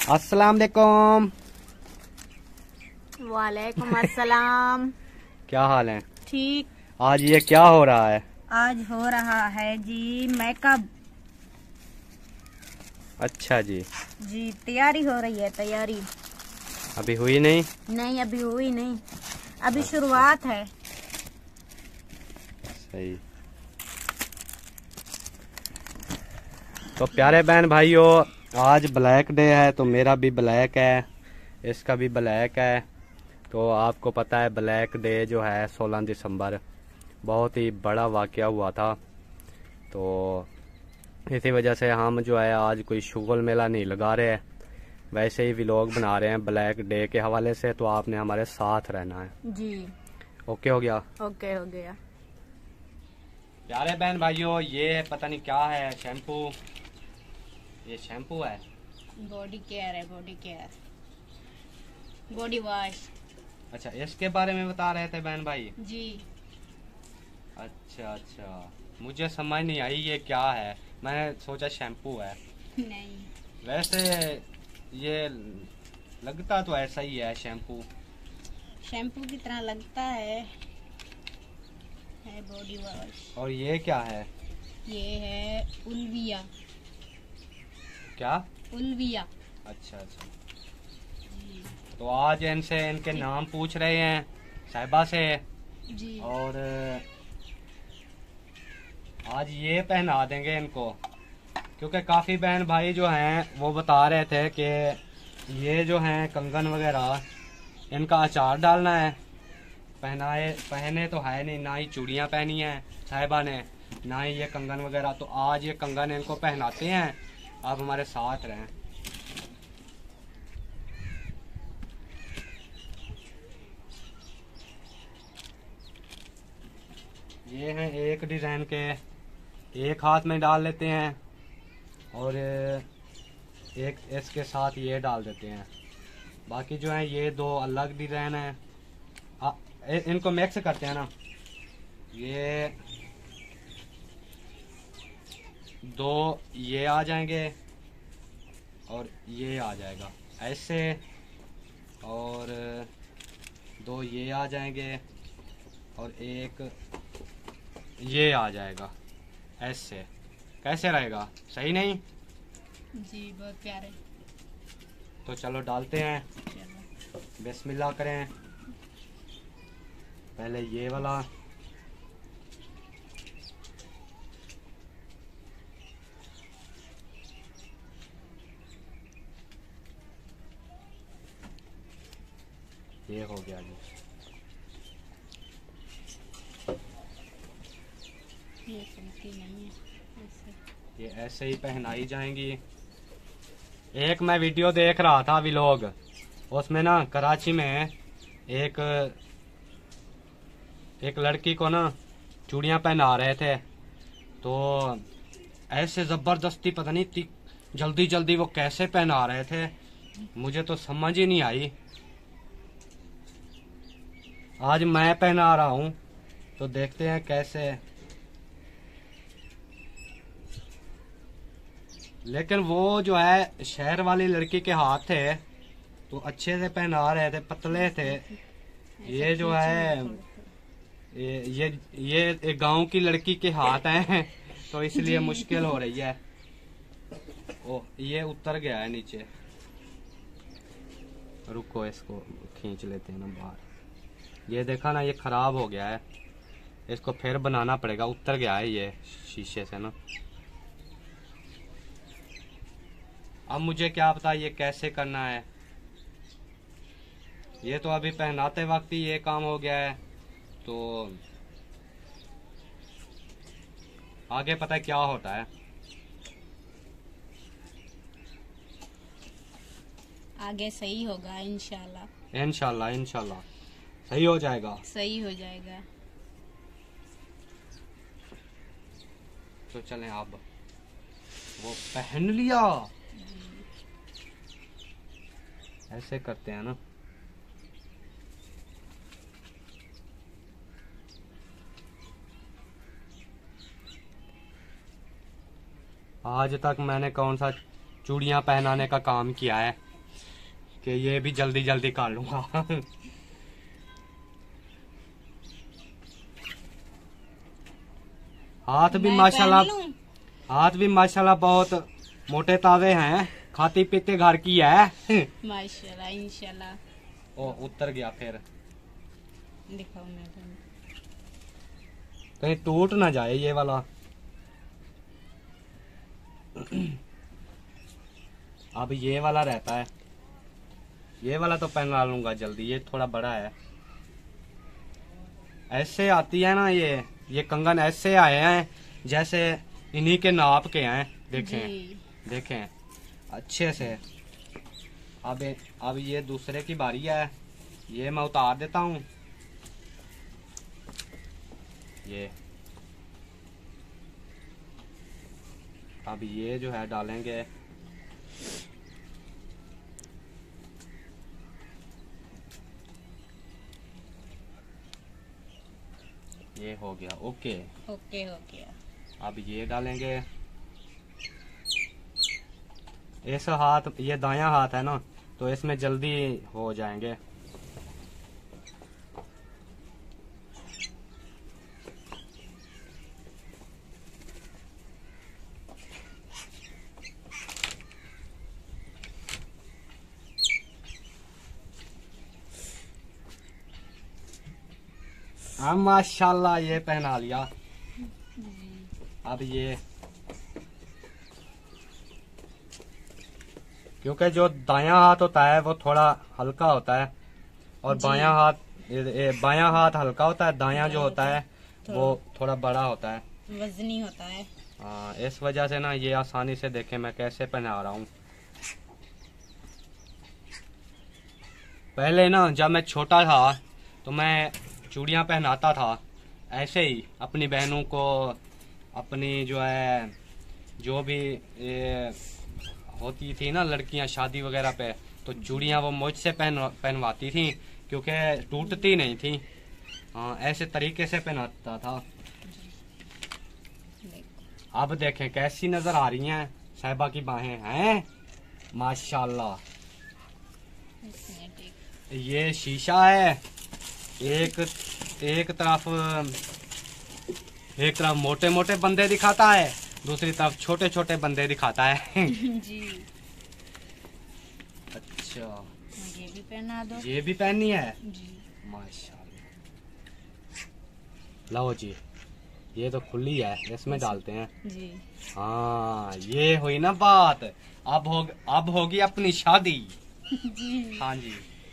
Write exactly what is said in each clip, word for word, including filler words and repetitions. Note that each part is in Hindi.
अस्सलाम वालेकुम। वालेकुम अस्सलाम। क्या हाल है? ठीक। आज ये क्या हो रहा है? आज हो रहा है जी मेकअप। अच्छा जी। जी तैयारी हो रही है। तैयारी अभी हुई नहीं? नहीं अभी हुई नहीं, अभी शुरुआत है। सही। तो प्यारे बहन भाइयों, आज ब्लैक डे है तो मेरा भी ब्लैक है, इसका भी ब्लैक है। तो आपको पता है ब्लैक डे जो है सोलह दिसंबर बहुत ही बड़ा वाक़या हुआ था। तो इसी वजह से हम जो है आज कोई शुगल मेला नहीं लगा रहे हैं, वैसे ही व्लॉग बना रहे हैं ब्लैक डे के हवाले से। तो आपने हमारे साथ रहना है जी। ओके हो गया? ओके हो गया। प्यारे बहन भाइयों, ये पता नहीं क्या है, शैम्पू, ये शैम्पू है, बॉडी केयर है, बॉडी केयर, बॉडी वॉश। अच्छा इसके बारे में बता रहे थे बहन भाई जी। अच्छा अच्छा, मुझे समझ नहीं आई ये क्या है, मैंने सोचा शैम्पू है। नहीं वैसे ये लगता तो ऐसा ही है, शैम्पू शैम्पू की तरह लगता है, है बॉडी वॉश। और ये क्या है? ये है उल्विया। क्या? उल्विया। अच्छा अच्छा। तो आज इनसे इनके नाम पूछ रहे हैं साहिबा से, जी। और आज ये पहना देंगे इनको, क्योंकि काफ़ी बहन भाई जो हैं वो बता रहे थे कि ये जो हैं कंगन वगैरह इनका अचार डालना है। पहनाए पहने तो है नहीं, ना ही चूड़ियाँ पहनी हैं साहिबा ने, ना ही ये कंगन वगैरह। तो आज ये कंगन इनको पहनाते हैं, आप हमारे साथ रहें। ये हैं एक डिज़ाइन के, एक हाथ में डाल लेते हैं और एक इसके साथ ये डाल देते हैं। बाकी जो है ये दो अलग डिज़ाइन है, आ, इनको मिक्स करते हैं ना। ये दो ये आ जाएंगे और ये आ जाएगा ऐसे, और दो ये आ जाएंगे और एक ये आ जाएगा ऐसे। कैसे रहेगा? सही नहीं? जी बहुत प्यारे। तो चलो डालते हैं, बिस्मिल्लाह करें। पहले ये वाला, ये हो गया जी। ये चलती नहीं है ऐसे। ये ऐसे ही पहनाई जाएंगी। एक मैं वीडियो देख रहा था व्लॉग, उसमें ना कराची में एक एक लड़की को ना चूड़ियां पहना रहे थे, तो ऐसे जबरदस्ती पता नहीं इतनी जल्दी जल्दी वो कैसे पहना रहे थे, मुझे तो समझ ही नहीं आई। आज मैं पहना रहा हूं तो देखते हैं कैसे। लेकिन वो जो है शहर वाली लड़की के हाथ थे तो अच्छे से पहना रहे थे, पतले थे। ये जो है ये ये ये गांव की लड़की के हाथ हैं तो इसलिए मुश्किल हो रही है। ओ ये उतर गया है नीचे, रुको इसको खींच लेते हैं ना बाहर। ये देखा ना, ये खराब हो गया है, इसको फिर बनाना पड़ेगा, उतर गया है ये शीशे से ना। अब मुझे क्या पता ये कैसे करना है, ये तो अभी पहनाते वक्त ही ये काम हो गया है, तो आगे पता है क्या होता है। आगे सही होगा इंशाल्लाह। इंशाल्लाह इंशाल्लाह सही हो जाएगा। सही हो जाएगा। तो चलें, अब वो पहन लिया, ऐसे करते हैं ना। आज तक मैंने कौन सा चूड़ियां पहनाने का काम किया है, कि ये भी जल्दी जल्दी कर लूंगा। हाथ भी मैं माशाल्लाह, पहन लूं? हाथ भी माशाल्लाह बहुत मोटे ताजे हैं, खाती पीते घर की है। माशाल्लाह इंशाल्लाह। ओ उतर गया फिर, दिखाओ मैं पहन। कहीं टूट ना जाए ये वाला। अब ये वाला रहता है, ये वाला तो पहना लूंगा जल्दी, ये थोड़ा बड़ा है। ऐसे आती है ना ये ये कंगन ऐसे आए हैं जैसे इन्हीं के नाप के हैं। देखें जी। देखें अच्छे से। अब अब ये दूसरे की बारी है, ये मैं उतार देता हूँ। ये अब ये जो है डालेंगे। ये हो गया ओके। ओके हो गया। अब ये डालेंगे। इस हाथ, ये दायां हाथ है ना, तो इसमें जल्दी हो जाएंगे। हाँ माशाल्लाह ये पहना लिया। अब ये क्योंकि जो दायां हाथ होता है वो थोड़ा हल्का होता है और बायां हाथ ए, ए, बायां हाथ हल्का होता है, दायां जो होता है वो थोड़ा बड़ा होता है, वजनी होता है। हाँ इस वजह से ना ये आसानी से देखें मैं कैसे पहना रहा हूँ। पहले ना जब मैं छोटा था तो मैं चूड़ियाँ पहनाता था ऐसे ही अपनी बहनों को, अपनी जो है जो भी ये होती थी ना लड़कियां शादी वगैरह पे, तो चूड़ियाँ वो मुझसे पहन पहनवाती थी क्योंकि टूटती नहीं थी। हाँ ऐसे तरीके से पहनाता था। अब देखें कैसी नजर आ रही हैं साहिबा की बाहें हैं माशाल्लाह। ये शीशा है, एक एक तरफ एक तरफ मोटे मोटे बंदे दिखाता है, दूसरी तरफ छोटे छोटे बंदे दिखाता है। जी। अच्छा ये भी पहना दो। ये भी पहननी है जी। माशाल्लाह। लो जी, ये तो खुली है, इसमें डालते हैं। जी। हाँ ये हुई ना बात। अब हो अब होगी अपनी शादी। जी। हाँ जी।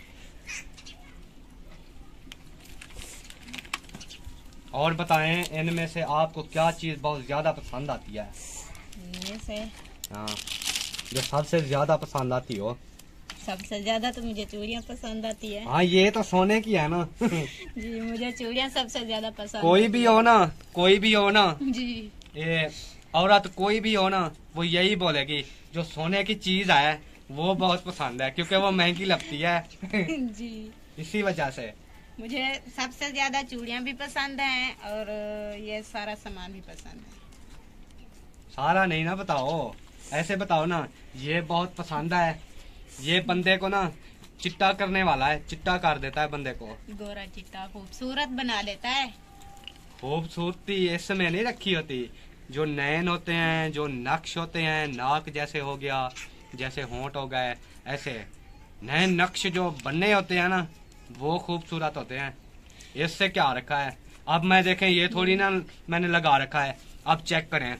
और बताएं इनमें से आपको क्या चीज बहुत ज्यादा पसंद आती है? इनमें से हाँ जो सबसे ज्यादा पसंद आती हो। सबसे ज्यादा तो मुझे चूड़ियाँ पसंद आती है। हाँ ये तो सोने की है ना। जी मुझे चूड़ियाँ सबसे ज्यादा पसंद कोई आती भी है। हो ना, कोई भी हो ना, जी। ये औरत कोई भी हो ना, वो यही बोलेगी जो सोने की चीज है वो बहुत पसंद है क्योंकि वो महंगी लगती है। जी। इसी वजह से मुझे सबसे ज्यादा चूड़ियाँ भी पसंद हैं और ये सारा सामान भी पसंद है। सारा नहीं ना बताओ, ऐसे बताओ ना ये बहुत पसंद है, ये बंदे को ना चिट्टा करने वाला है, चिट्टा कर देता है बंदे को, गोरा चिट्टा खूबसूरत बना देता है। खूबसूरती इसमें नहीं रखी होती, जो नैन होते हैं, जो नक्श होते हैं, नाक जैसे हो गया, जैसे होंठ हो गए, ऐसे नैन नक्श जो बनने होते हैं ना वो खूबसूरत होते हैं। इससे क्या रखा है, अब मैं देखें ये थोड़ी ना मैंने लगा रखा है, अब चेक करें।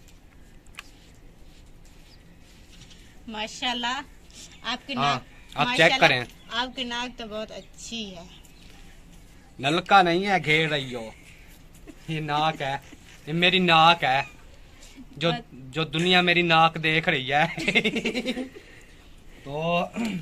माशाल्लाह आपकी हाँ, नाक, अब चेक करें। आपकी नाक तो बहुत अच्छी है। नलका नहीं है घेर रही हो, ये नाक है, ये मेरी नाक है, जो जो दुनिया मेरी नाक देख रही है। तो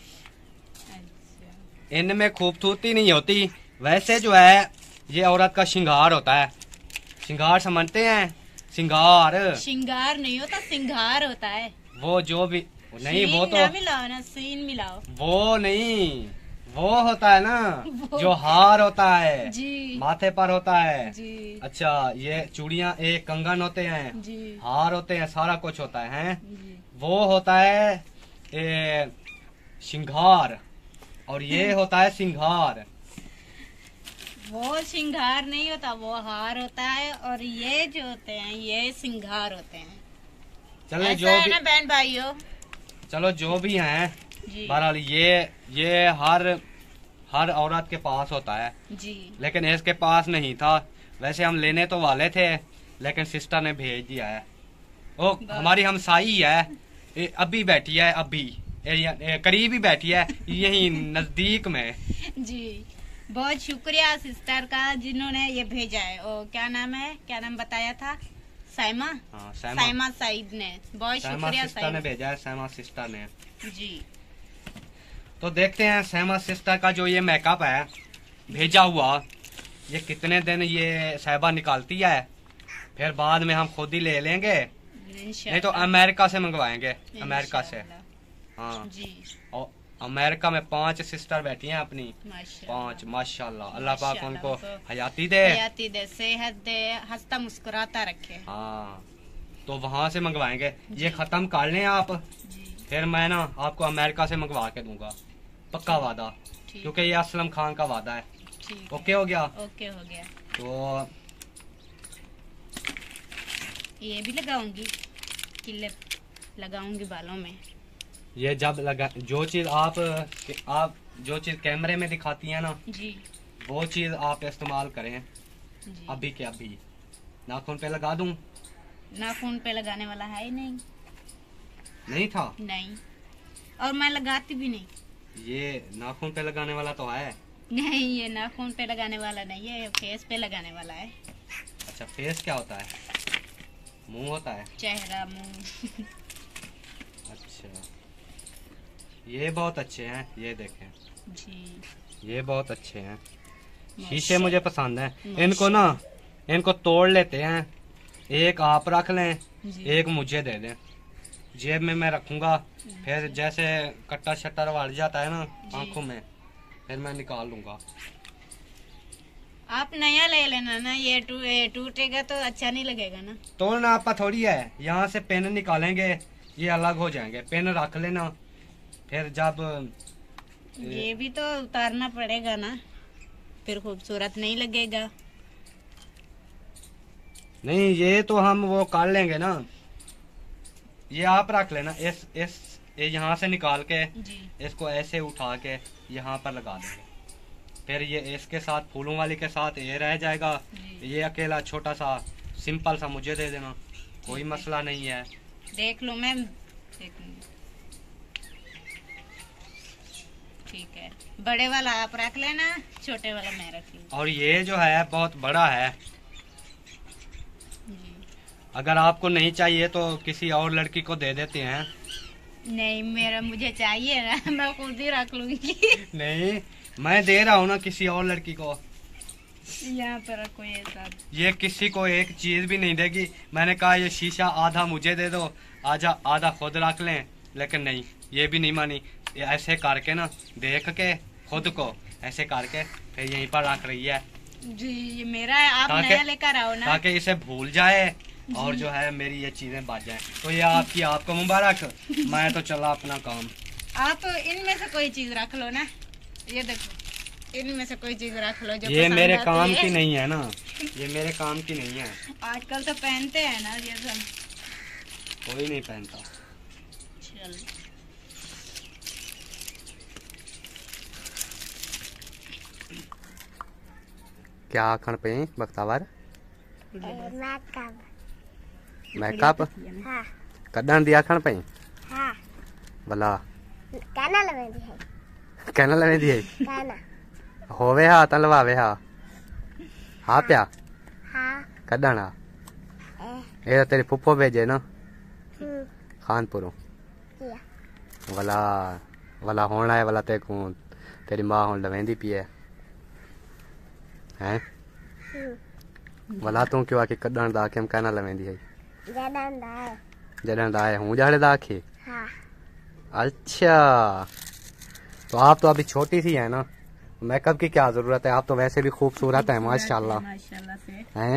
इनमें खूबसूरती नहीं होती, वैसे जो है ये औरत का श्रृंगार होता है। श्रृंगार समझते हैं? श्रृंगार श्रृंगार नहीं होता, श्रृंगार होता है। वो जो भी नहीं, वो तो ना मिलाओ ना, सीन मिलाओ। वो नहीं, वो होता है ना जो हार होता है, जी। माथे पर होता है। जी। अच्छा ये चूड़ियाँ, एक कंगन होते हैं, जी। हार होते हैं, सारा कुछ होता है, हैं? जी। वो होता है ए, श्रृंगार, और ये होता है सिंगार। वो श्रृंगार नहीं होता, वो हार होता है, और ये जो होते हैं ये श्रृंगार होते हैं। चलो जो है भी ना बहन भाइयों, चलो जो भी हैं, जी बहरहाल ये ये हर हर औरत के पास होता है, जी। लेकिन इसके पास नहीं था। वैसे हम लेने तो वाले थे, लेकिन सिस्टर ने भेज दिया है। ओ हमारी हमसाई है, ये अभी बैठी है, अभी ये- ये करीब ही बैठी है, यही नजदीक में। जी बहुत शुक्रिया सिस्टर का जिन्होंने ये भेजा है। और क्या नाम है, क्या नाम बताया था? साइमा। हाँ, सैमा साइमा साइद ने, बहुत सैमा शुक्रिया सिस्टर ने साइमा भेजा है, सैमा सिस्टर ने। जी। तो देखते हैं सैमा सिस्टर का जो ये मेकअप है भेजा हुआ, ये कितने दिन ये साहिबा निकालती है, फिर बाद में हम खुद ही ले लेंगे, नहीं तो अमेरिका से मंगवाएंगे, अमेरिका से। हाँ, जी और अमेरिका में पांच सिस्टर बैठी हैं अपनी, माशाल्लाह। पांच, माशाल्लाह। अल्लाह पाक माशाल्लाह, उनको उनको हयाती दे। हयाती दे, सेहत दे, हंसता मुस्कुराता रखे। हाँ, तो वहां से मंगवाएंगे। ये खत्म कर लें आप, जी फिर मैं ना आपको अमेरिका से मंगवा के दूंगा, पक्का वादा, ठीक क्योंकि ये असलम खान का वादा है। ठीक ओके हो गया? ओके हो गया। तो ये भी लगाऊंगी, क्लिप लगाऊंगी बालों में। ये जब लगा, जो चीज आप आप जो चीज कैमरे में दिखाती है ना, जी वो चीज आप इस्तेमाल करें जी। अभी के अभी। नाखून पे लगा दूं? नाखून पे लगाने वाला है ही नहीं। नहीं था? नहीं, और मैं लगाती भी नहीं। ये नाखून पे लगाने वाला तो है। नहीं, ये नाखून पे लगाने वाला नहीं है, फेस पे लगाने वाला है। अच्छा, फेस क्या होता है? मुंह होता है? चेहरा, मुंह। अच्छा, ये बहुत अच्छे हैं, ये देखें, जी ये बहुत अच्छे हैं। शीशे मुझे पसंद हैं। इनको ना इनको तोड़ लेते हैं, एक आप रख लें, जी। एक मुझे दे दें, जेब में मैं रखूंगा। फिर जैसे कट्टा शट्टा वाड़ जाता है ना जी। आंखों में, फिर मैं निकाल लूंगा। आप नया ले लेना ना, ये टू ये टूटेगा तो अच्छा नहीं लगेगा ना। तोड़ना आपका थोड़ी है, यहाँ से पेन निकालेंगे, ये अलग हो जाएंगे। पेन रख लेना, फिर जब ये भी तो उतारना पड़ेगा ना, फिर खूबसूरत नहीं लगेगा। नहीं, ये तो हम वो कर लेंगे ना, ये आप रख लेना। इस इस ये यहाँ से निकाल के जी इसको ऐसे उठा के यहाँ पर लगा देंगे, फिर ये इसके साथ फूलों वाली के साथ ये रह जाएगा। जी। ये अकेला छोटा सा सिंपल सा मुझे दे देना, कोई मसला नहीं है। देख लो, मैं देख लूंगी। ठीक है, बड़े वाला आप रख लेना, छोटे वाला मैं रख लूंगी। और ये जो है बहुत बड़ा है, जी। अगर आपको नहीं चाहिए तो किसी और लड़की को दे देते हैं। नहीं, मेरा मुझे चाहिए ना, मैं खुद ही रख लूंगी। नहीं, मैं दे रहा हूँ ना किसी और लड़की को। यहाँ पर रखो ये सब। ये किसी को एक चीज भी नहीं देगी। मैंने कहा ये शीशा आधा मुझे दे दो, आधा आधा खुद रख लें, लेकिन नहीं, ये भी नहीं मानी। ये ऐसे करके ना देख के खुद को ऐसे करके फिर यहीं पर रख रही है, जी ये मेरा है, आप ताकि- नया लेकर आओ ना। ताकि इसे भूल जाए और जो है मेरी ये चीजें बच जाए। तो ये आपकी आपको मुबारक, मैं तो चला अपना काम। आप इनमें से कोई चीज रख लो ना, ये देखो, इनमें से कोई चीज रख लो जो ये पसंद मेरे आती काम है। की नहीं है ना, ये मेरे काम की नहीं है, आजकल तो पहनते हैं ना ये सब। कोई नहीं पहनता। चल क्या आखण पे बख्तावर? मैकअप मेकअप हाँ कदन दी आखण पे हाँ भला कहना लवेंदी है कहना लवे दी कहना होवे हा त लवावे हा हा प्या हाँ कदन हा ए ये तो तेरी फुफ्फो भेजे ना हम्म खानपुरों किया वाला वाला होना है वाला ते को तेरी माँ होने लवेंदी पी है हैं हम्म वाला तू क्यों आके कदन दा के हम कहना लवेंदी है ज्यादा है जडन दा है हूं जाड़े दा आखे। हाँ अच्छा, तो आप तो अभी छोटी सी है ना, मेकअप की क्या जरूरत है, आप तो वैसे भी खूबसूरत है माशाल्लाह माशाल्लाह से। हैं।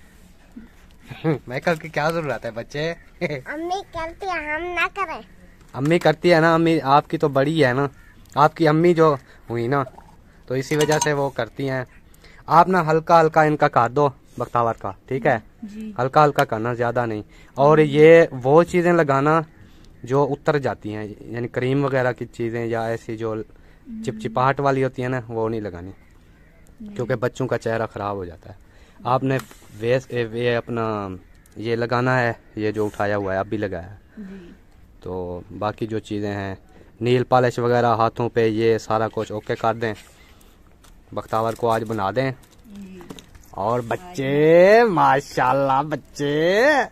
मेकअप की क्या जरूरत है बच्चे? अम्मी करती है हम ना करें अम्मी करती है ना, अम्मी आपकी तो बड़ी है ना, आपकी अम्मी जो हुई ना, तो इसी वजह से वो करती हैं। आप ना हल्का हल्का इनका काट दो बख्तावर का, ठीक है जी। हल्का हल्का करना, ज्यादा नहीं। और ये वो चीजें लगाना जो उतर जाती हैं, यानी क्रीम वगैरह की चीजें या ऐसी जो चिपचिपाहट वाली होती है ना, वो नहीं लगानी, क्योंकि बच्चों का चेहरा खराब हो जाता है। आपने वेस ये अपना ये लगाना है, ये जो उठाया हुआ है अब भी लगाया है। जी। तो बाकी जो चीज़ें हैं, नील पॉलिश वगैरह हाथों पे, ये सारा कुछ ओके कर दें, बख्तावर को आज बना दें। जी। और बच्चे माशाल्लाह बच्चे,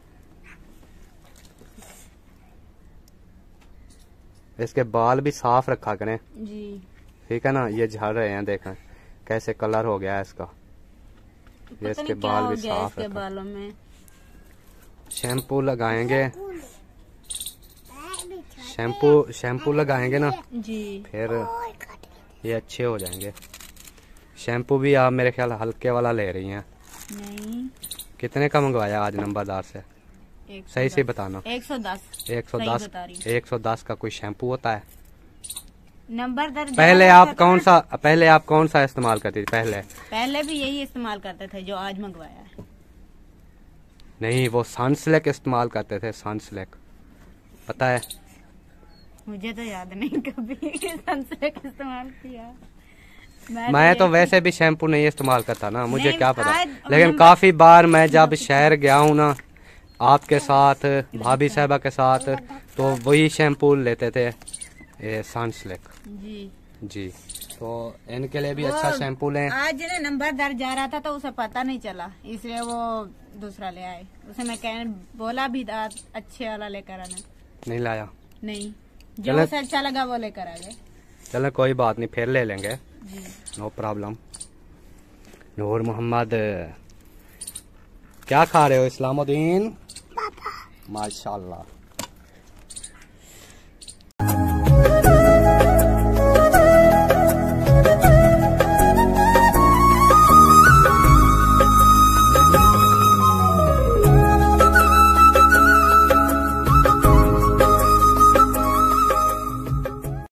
इसके बाल भी साफ रखा करें, जी। ठीक है ना। ये झड़ रहे हैं, देखें कैसे कलर हो गया है इसका। ये इसके बाल भी साफ इसके बालों में शैम्पू लगाएंगे, शैम्पू शैम्पू लगाएंगे ना, जी, फिर ये अच्छे हो जाएंगे। शैम्पू भी आप मेरे ख्याल हल्के वाला ले रही हैं। नहीं, कितने का मंगवाया आज नंबरदार से, सही से बताना। एक सौ दस। एक सौ दस एक सौ दस का कोई शैम्पू होता है? नंबर दर पहले आप कौन सा पहले आप कौन सा इस्तेमाल करती थी? पहले पहले भी यही इस्तेमाल करते थे जो आज मंगवाया है। नहीं, वो सनसिल्क इस्तेमाल करते थे, सनसिल्क, पता है? मुझे तो याद नहीं कभी सनसिल्क इस्तेमाल किया। मैं, मैं तो, तो वैसे भी शैम्पू नहीं इस्तेमाल करता ना, मुझे क्या पता। आज लेकिन काफी बार मैं जब शहर गया हूँ ना आपके साथ, भाभी साहबा के साथ, तो वही शैम्पू लेते थे, ये सनसिल्क। जी जी, तो इनके लिए भी अच्छा शैम्पू लें। आज ना नंबर दर जा रहा था तो उसे पता नहीं चला, इसलिए वो दूसरा ले आए। उसे मैं कहने बोला भी था अच्छे वाला लेकर आना, नहीं लाया। नहीं, जो उसे अच्छा लगा वो लेकर आ गए। चलो कोई बात नहीं, फिर ले लेंगे, जी, नो प्रॉब्लम। नूर मोहम्मद, क्या खा रहे हो इस्लामुद्दीन? माशाल्लाह।